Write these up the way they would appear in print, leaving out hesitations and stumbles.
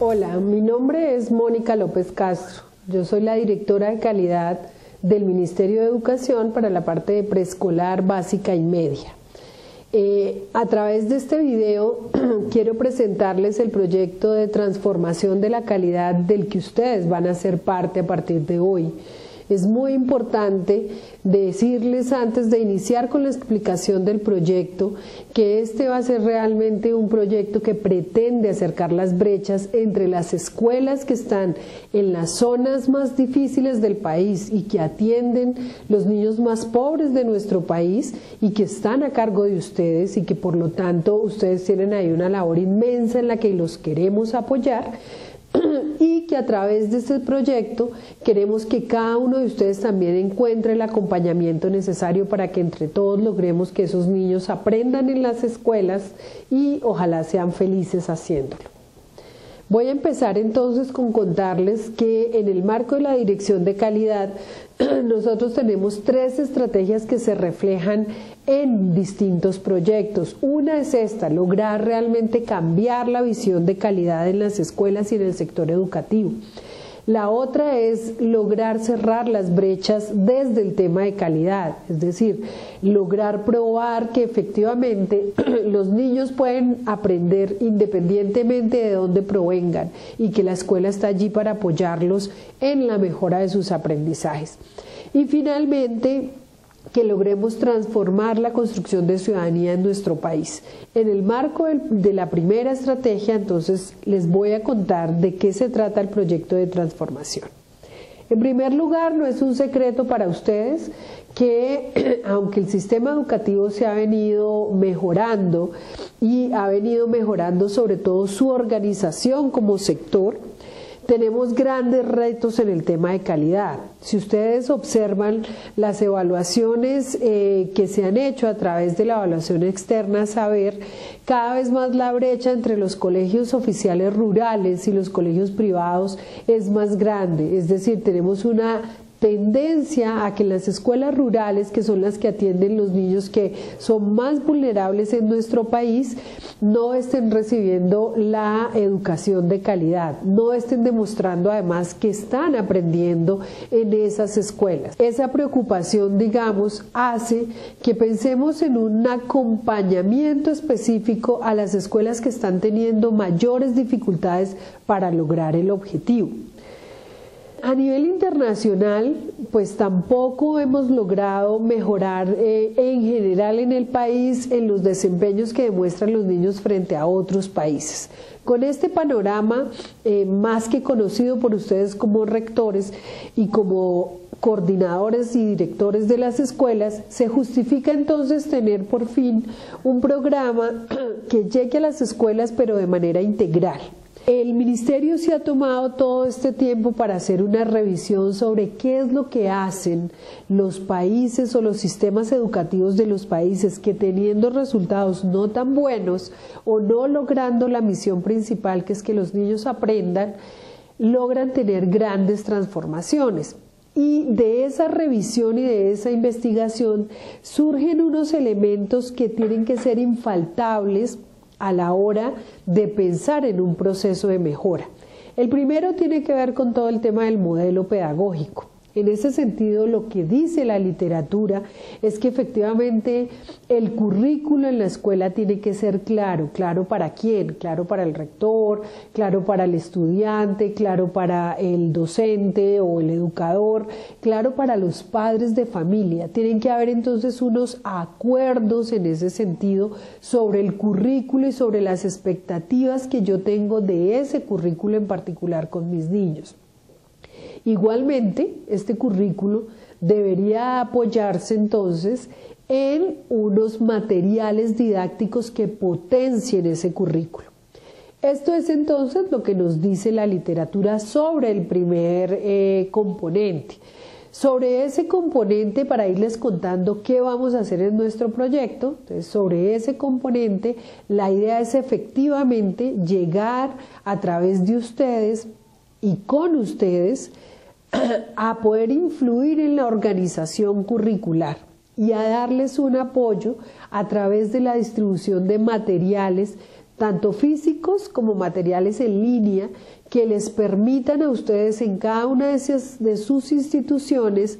Hola, mi nombre es Mónica López Castro. Yo soy la directora de calidad del Ministerio de Educación para la parte de preescolar, básica y media. A través de este video quiero presentarles el proyecto de transformación de la calidad del que ustedes van a ser parte a partir de hoy. Es muy importante decirles antes de iniciar con la explicación del proyecto que este va a ser realmente un proyecto que pretende acercar las brechas entre las escuelas que están en las zonas más difíciles del país y que atienden los niños más pobres de nuestro país y que están a cargo de ustedes y que por lo tanto ustedes tienen ahí una labor inmensa en la que los queremos apoyar. Y que a través de este proyecto queremos que cada uno de ustedes también encuentre el acompañamiento necesario para que entre todos logremos que esos niños aprendan en las escuelas y ojalá sean felices haciéndolo. Voy a empezar entonces con contarles que en el marco de la dirección de calidad nosotros tenemos 3 estrategias que se reflejan en distintos proyectos. Una es esta, lograr realmente cambiar la visión de calidad en las escuelas y en el sector educativo. La otra es lograr cerrar las brechas desde el tema de calidad, es decir, lograr probar que efectivamente los niños pueden aprender independientemente de dónde provengan y que la escuela está allí para apoyarlos en la mejora de sus aprendizajes. Y finalmente, que logremos transformar la construcción de ciudadanía en nuestro país. En el marco de la primera estrategia, entonces, les voy a contar de qué se trata el proyecto de transformación. En primer lugar, no es un secreto para ustedes que aunque el sistema educativo se ha venido mejorando y ha venido mejorando sobre todo su organización como sector, tenemos grandes retos en el tema de calidad. Si ustedes observan las evaluaciones que se han hecho a través de la evaluación externa Saber, cada vez más la brecha entre los colegios oficiales rurales y los colegios privados es más grande. Es decir, tenemos una tendencia a que las escuelas rurales, que son las que atienden los niños que son más vulnerables en nuestro país, no estén recibiendo la educación de calidad, no estén demostrando además que están aprendiendo en esas escuelas. Esa preocupación, digamos, hace que pensemos en un acompañamiento específico a las escuelas que están teniendo mayores dificultades para lograr el objetivo. A nivel internacional, pues tampoco hemos logrado mejorar en general en el país en los desempeños que demuestran los niños frente a otros países. Con este panorama, más que conocido por ustedes como rectores y como coordinadores y directores de las escuelas, se justifica entonces tener por fin un programa que llegue a las escuelas pero de manera integral. El Ministerio se ha tomado todo este tiempo para hacer una revisión sobre qué es lo que hacen los países o los sistemas educativos de los países que teniendo resultados no tan buenos o no logrando la misión principal, que es que los niños aprendan, logran tener grandes transformaciones. Y de esa revisión y de esa investigación surgen unos elementos que tienen que ser infaltables a la hora de pensar en un proceso de mejora. El primero tiene que ver con todo el tema del modelo pedagógico. En ese sentido, lo que dice la literatura es que efectivamente el currículo en la escuela tiene que ser claro. ¿Claro para quién? Claro para el rector, claro para el estudiante, claro para el docente o el educador, claro para los padres de familia. Tienen que haber entonces unos acuerdos en ese sentido sobre el currículo y sobre las expectativas que yo tengo de ese currículo en particular con mis niños. Igualmente, este currículo debería apoyarse entonces en unos materiales didácticos que potencien ese currículo. Esto es entonces lo que nos dice la literatura sobre el primer componente. Sobre ese componente, para irles contando qué vamos a hacer en nuestro proyecto, entonces sobre ese componente, la idea es efectivamente llegar a través de ustedes y con ustedes a poder influir en la organización curricular y a darles un apoyo a través de la distribución de materiales tanto físicos como materiales en línea que les permitan a ustedes en cada una de sus instituciones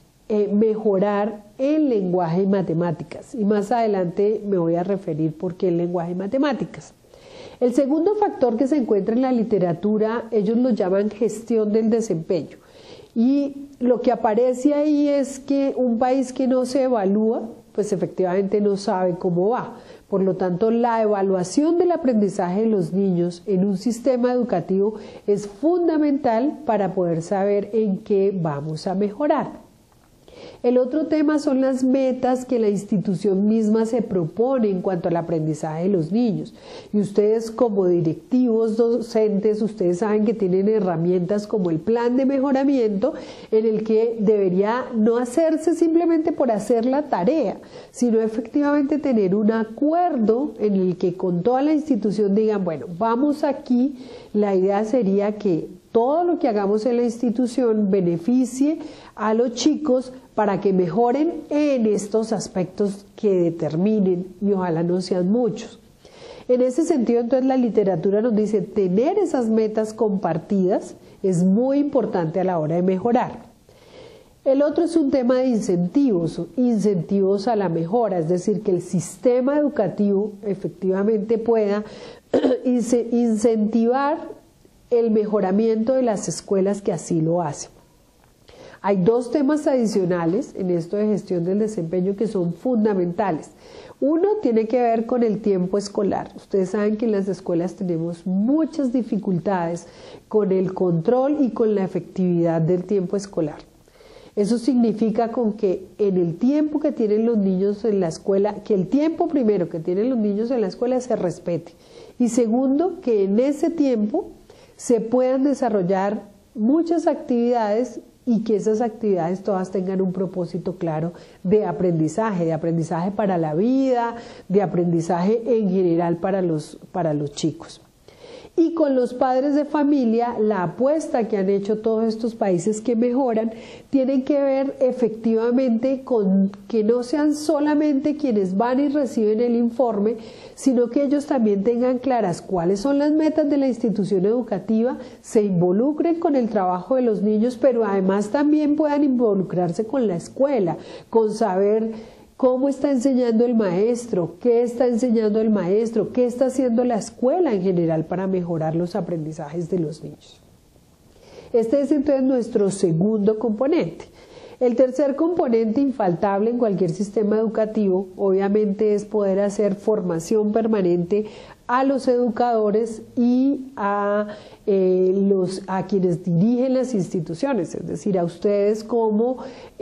mejorar el lenguaje y matemáticas. Y más adelante me voy a referir por qué el lenguaje y matemáticas. El segundo factor que se encuentra en la literatura, ellos lo llaman gestión del desempeño. Y lo que aparece ahí es que un país que no se evalúa, pues efectivamente no sabe cómo va. Por lo tanto, la evaluación del aprendizaje de los niños en un sistema educativo es fundamental para poder saber en qué vamos a mejorar. El otro tema son las metas que la institución misma se propone en cuanto al aprendizaje de los niños. Y ustedes como directivos docentes, ustedes saben que tienen herramientas como el plan de mejoramiento, en el que debería no hacerse simplemente por hacer la tarea, sino efectivamente tener un acuerdo en el que con toda la institución digan, bueno, vamos aquí, la idea sería que todo lo que hagamos en la institución beneficie a los chicos para que mejoren en estos aspectos que determinen, y ojalá no sean muchos. En ese sentido, entonces, la literatura nos dice tener esas metas compartidas es muy importante a la hora de mejorar. El otro es un tema de incentivos a la mejora, es decir, que el sistema educativo efectivamente pueda incentivar el mejoramiento de las escuelas que así lo hacen. Hay dos temas adicionales en esto de gestión del desempeño que son fundamentales. Uno tiene que ver con el tiempo escolar. Ustedes saben que en las escuelas tenemos muchas dificultades con el control y con la efectividad del tiempo escolar. Eso significa con que en el tiempo que tienen los niños en la escuela, que el tiempo primero que tienen los niños en la escuela se respete. Y segundo, que en ese tiempo se puedan desarrollar muchas actividades y que esas actividades todas tengan un propósito claro de aprendizaje para la vida, de aprendizaje en general para los chicos. Y con los padres de familia, la apuesta que han hecho todos estos países que mejoran tienen que ver efectivamente con que no sean solamente quienes van y reciben el informe, sino que ellos también tengan claras cuáles son las metas de la institución educativa, se involucren con el trabajo de los niños, pero además también puedan involucrarse con la escuela, con saber cómo está enseñando el maestro, qué está enseñando el maestro, qué está haciendo la escuela en general para mejorar los aprendizajes de los niños. Este es entonces nuestro segundo componente. El tercer componente infaltable en cualquier sistema educativo, obviamente, es poder hacer formación permanente a los educadores y a quienes dirigen las instituciones, es decir, a ustedes como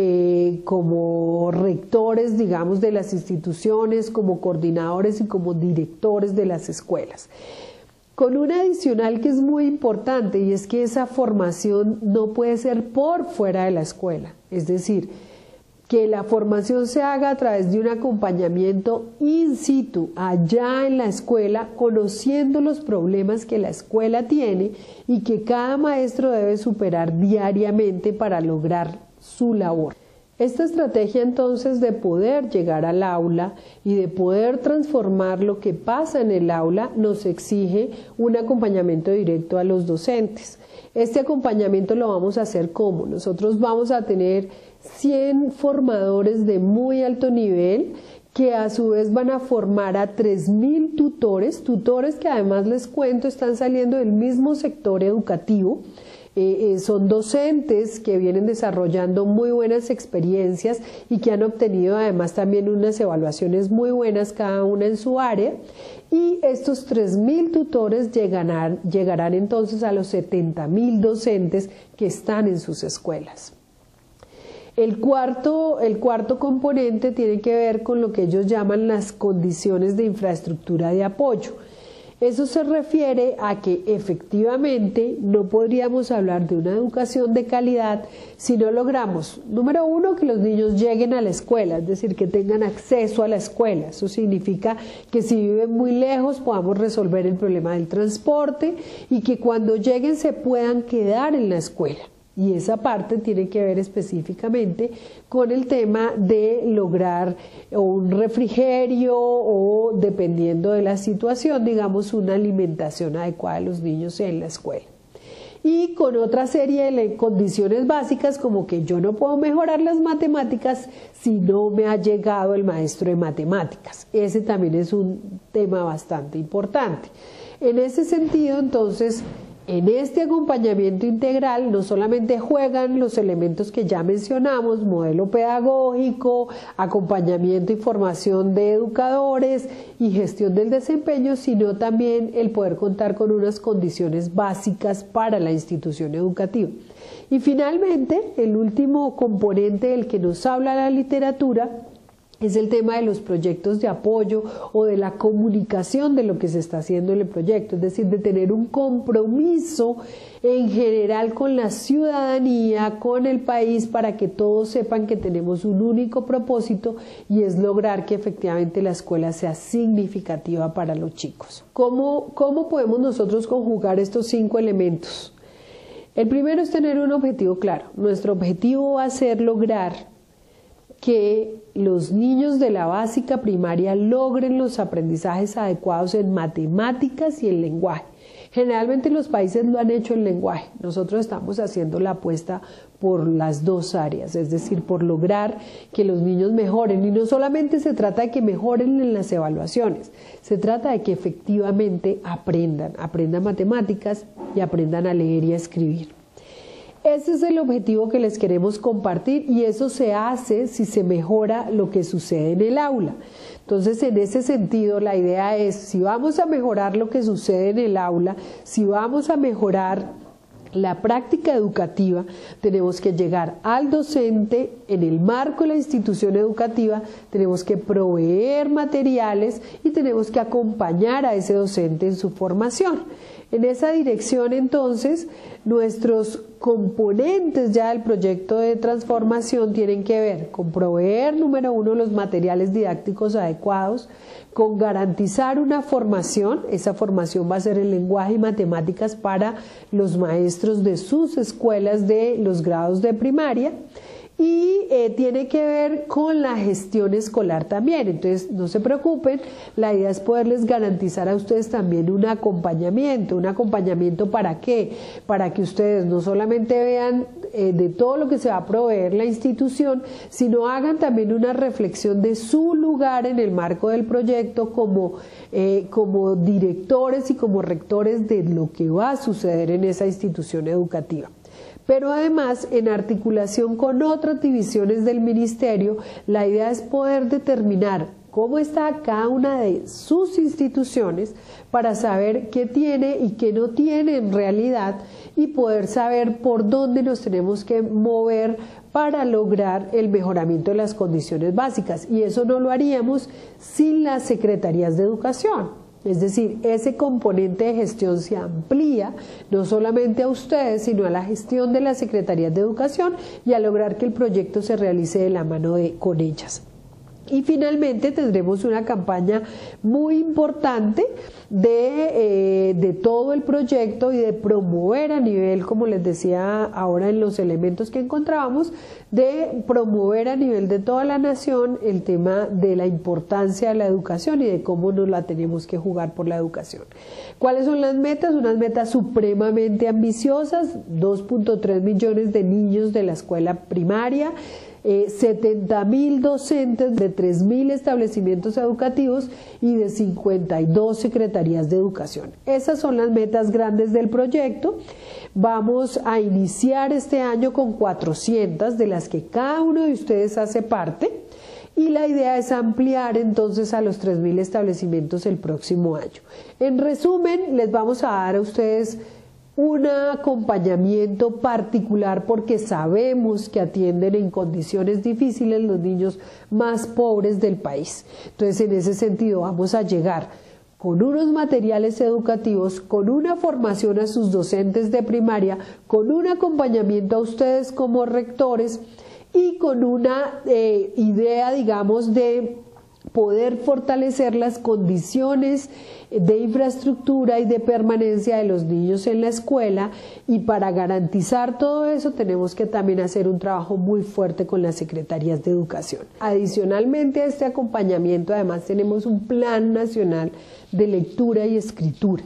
rectores, digamos, de las instituciones, como coordinadores y como directores de las escuelas. Con un adicional que es muy importante, y es que esa formación no puede ser por fuera de la escuela, es decir, que la formación se haga a través de un acompañamiento in situ, allá en la escuela, conociendo los problemas que la escuela tiene y que cada maestro debe superar diariamente para lograr su labor. Esta estrategia entonces de poder llegar al aula y de poder transformar lo que pasa en el aula nos exige un acompañamiento directo a los docentes. Este acompañamiento lo vamos a hacer ¿cómo? Nosotros vamos a tener 100 formadores de muy alto nivel que a su vez van a formar a 3.000 tutores que además les cuento están saliendo del mismo sector educativo. Son docentes que vienen desarrollando muy buenas experiencias y que han obtenido además también unas evaluaciones muy buenas cada una en su área, y estos 3.000 tutores llegarán entonces a los 70.000 docentes que están en sus escuelas. El cuarto componente tiene que ver con lo que ellos llaman las condiciones de infraestructura de apoyo. Eso se refiere a que efectivamente no podríamos hablar de una educación de calidad si no logramos, número uno, que los niños lleguen a la escuela, es decir, que tengan acceso a la escuela. Eso significa que si viven muy lejos podamos resolver el problema del transporte y que cuando lleguen se puedan quedar en la escuela. Y esa parte tiene que ver específicamente con el tema de lograr un refrigerio o, dependiendo de la situación, digamos, una alimentación adecuada a los niños en la escuela. y con otra serie de condiciones básicas como que yo no puedo mejorar las matemáticas si no me ha llegado el maestro de matemáticas. Ese también es un tema bastante importante. En ese sentido, entonces, en este acompañamiento integral no solamente juegan los elementos que ya mencionamos, modelo pedagógico, acompañamiento y formación de educadores y gestión del desempeño, sino también el poder contar con unas condiciones básicas para la institución educativa. Y finalmente, el último componente del que nos habla la literatura es el tema de los proyectos de apoyo o de la comunicación de lo que se está haciendo en el proyecto, es decir, de tener un compromiso en general con la ciudadanía, con el país, para que todos sepan que tenemos un único propósito y es lograr que efectivamente la escuela sea significativa para los chicos. ¿Cómo podemos nosotros conjugar estos 5 elementos? El primero es tener un objetivo claro. Nuestro objetivo va a ser lograr que los niños de la básica primaria logren los aprendizajes adecuados en matemáticas y en lenguaje. Generalmente los países lo han hecho en lenguaje. Nosotros estamos haciendo la apuesta por las 2 áreas, es decir, por lograr que los niños mejoren. Y no solamente se trata de que mejoren en las evaluaciones, se trata de que efectivamente aprendan matemáticas y aprendan a leer y a escribir. Ese es el objetivo que les queremos compartir y eso se hace si se mejora lo que sucede en el aula. Entonces, en ese sentido, la idea es, si vamos a mejorar lo que sucede en el aula, si vamos a mejorar la práctica educativa, tenemos que llegar al docente en el marco de la institución educativa, tenemos que proveer materiales y tenemos que acompañar a ese docente en su formación. En esa dirección, entonces, nuestros componentes ya del proyecto de transformación tienen que ver con proveer, número 1, los materiales didácticos adecuados, con garantizar una formación. Esa formación va a ser en lenguaje y matemáticas para los maestros de sus escuelas de los grados de primaria. Y tiene que ver con la gestión escolar también. Entonces, no se preocupen, la idea es poderles garantizar a ustedes también un acompañamiento. ¿Un acompañamiento para qué? Para que ustedes no solamente vean de todo lo que se va a proveer la institución, sino hagan también una reflexión de su lugar en el marco del proyecto como directores y como rectores de lo que va a suceder en esa institución educativa. Pero además, en articulación con otras divisiones del ministerio, la idea es poder determinar cómo está cada una de sus instituciones para saber qué tiene y qué no tiene en realidad y poder saber por dónde nos tenemos que mover para lograr el mejoramiento de las condiciones básicas. Y eso no lo haríamos sin las secretarías de educación. Es decir, ese componente de gestión se amplía no solamente a ustedes, sino a la gestión de las secretarías de educación y a lograr que el proyecto se realice de la mano con ellas. Y finalmente tendremos una campaña muy importante de todo el proyecto y de promover a nivel, como les decía ahora en los elementos que encontrábamos, de promover a nivel de toda la nación el tema de la importancia de la educación y de cómo nos la tenemos que jugar por la educación. ¿Cuáles son las metas? Unas metas supremamente ambiciosas, 2.3 millones de niños de la escuela primaria, 70.000 docentes de 3.000 establecimientos educativos y de 52 secretarías de educación. Esas son las metas grandes del proyecto. Vamos a iniciar este año con 400, de las que cada uno de ustedes hace parte. Y la idea es ampliar entonces a los 3.000 establecimientos el próximo año. En resumen, les vamos a dar a ustedes un acompañamiento particular porque sabemos que atienden en condiciones difíciles los niños más pobres del país. Entonces, en ese sentido, vamos a llegar con unos materiales educativos, con una formación a sus docentes de primaria, con un acompañamiento a ustedes como rectores y con una idea, digamos, de poder fortalecer las condiciones de infraestructura y de permanencia de los niños en la escuela, y para garantizar todo eso tenemos que también hacer un trabajo muy fuerte con las secretarías de educación. Adicionalmente a este acompañamiento, además tenemos un plan nacional de lectura y escritura.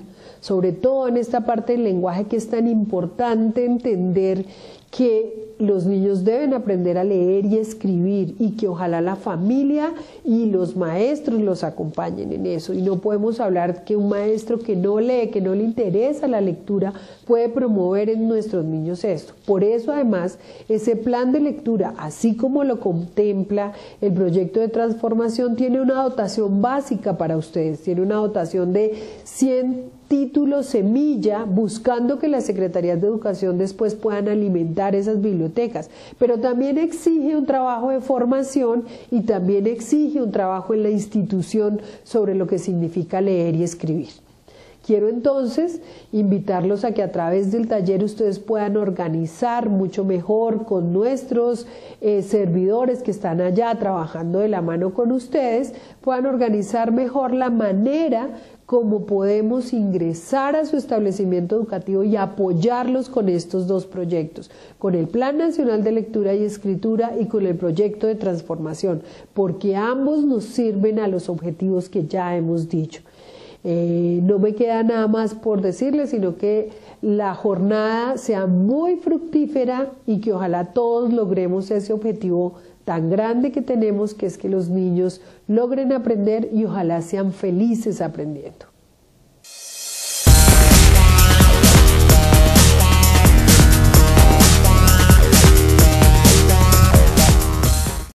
sobre todo en esta parte del lenguaje que es tan importante entender que los niños deben aprender a leer y escribir y que ojalá la familia y los maestros los acompañen en eso. Y no podemos hablar que un maestro que no lee, que no le interesa la lectura, puede promover en nuestros niños esto. Por eso además ese plan de lectura, así como lo contempla el proyecto de transformación, tiene una dotación básica para ustedes, tiene una dotación de 100 títulos semilla, buscando que las secretarías de educación después puedan alimentar esas bibliotecas, pero también exige un trabajo de formación y también exige un trabajo en la institución sobre lo que significa leer y escribir. Quiero entonces invitarlos a que a través del taller ustedes puedan organizar mucho mejor con nuestros servidores que están allá trabajando de la mano con ustedes, puedan organizar mejor la manera como podemos ingresar a su establecimiento educativo y apoyarlos con estos dos proyectos, con el Plan Nacional de Lectura y Escritura y con el proyecto de transformación, porque ambos nos sirven a los objetivos que ya hemos dicho. No me queda nada más por decirles, sino que la jornada sea muy fructífera y que ojalá todos logremos ese objetivo tan grande que tenemos, que es que los niños logren aprender y ojalá sean felices aprendiendo.